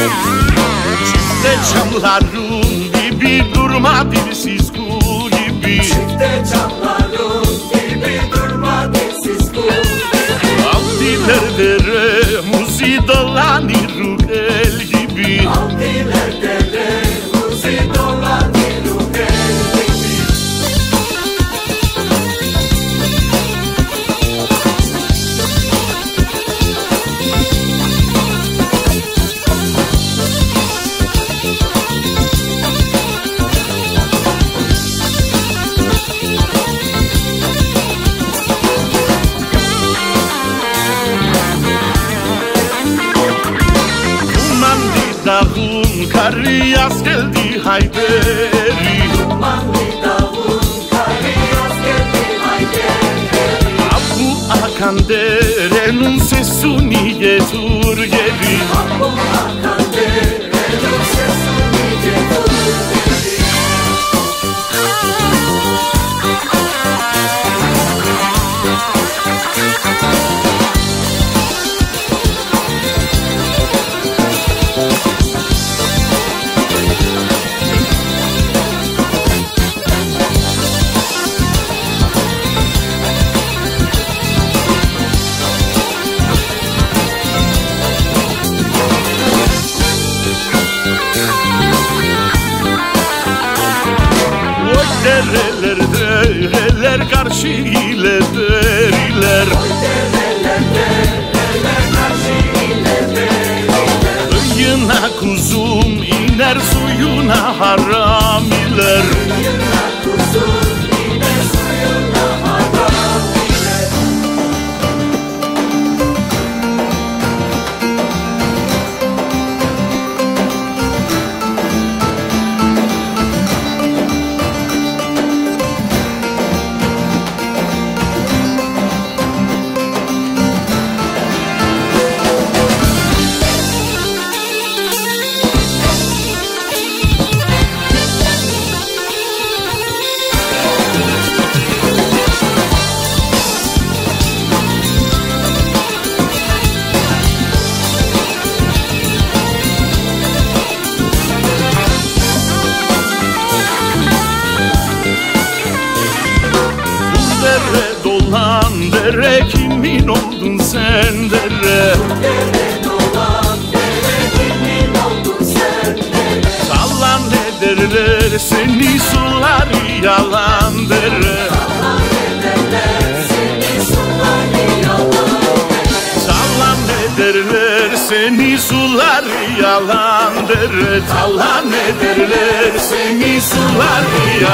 Çifte çamların gibi durma dilsiz kul gibi. Çifte çamların gibi durma dilsiz kul gibi. Aldiler dere muzi dolanır ruhel gibi. Aldiler dere muzi dolanır ruhel gibi. Dağın karı yaz geldi Hayderi. Dumanlı dağın karı yaz geldi Hayderi. Abu akan derenin sesini getir geri. Abu akan derenin sesini getir geri. Dereler dereler karşı ile deriler. Dereler dereler karşı ile deriler. Kıyına kuzum iner suyuna haram iler. Kıyına kuzum iner suyuna haram iler. Dere dolan dere kimin oldun sen dere. Dere dolan dere kimin oldun sen dere. Sallan ederler seni sular yalan dere. Sallan ederler seni sular yalan dere. Sallan ederler seni sular yalan dere. Sallan ederler seni sular